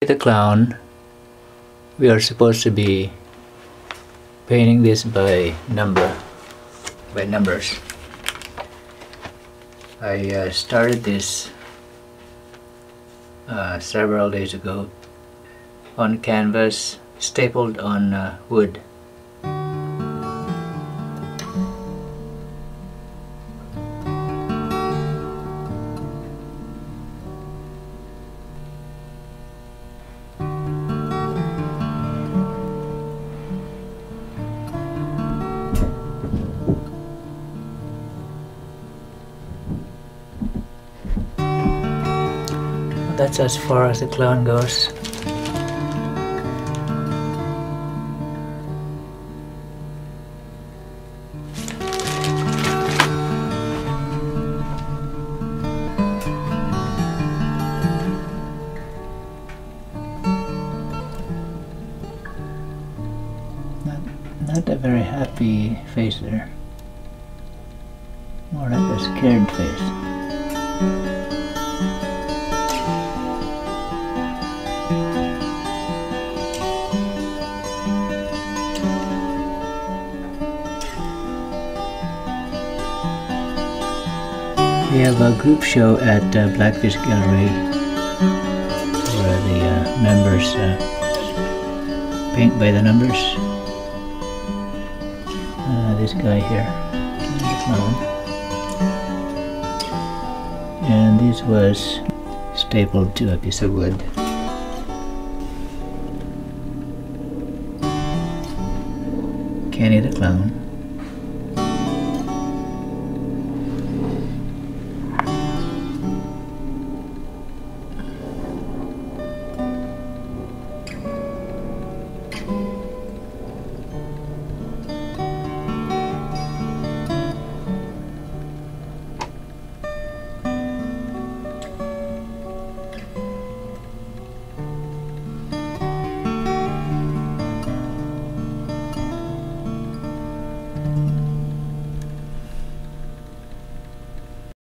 The clown, we are supposed to be painting this by numbers. I started this several days ago on canvas, stapled on wood. That's as far as the clown goes. Not a very happy face there. More like a scared face. We have a group show at Blackfish Gallery where the members paint by the numbers. This guy here, the clown. And this was stapled to a piece of wood. Kenny the clown.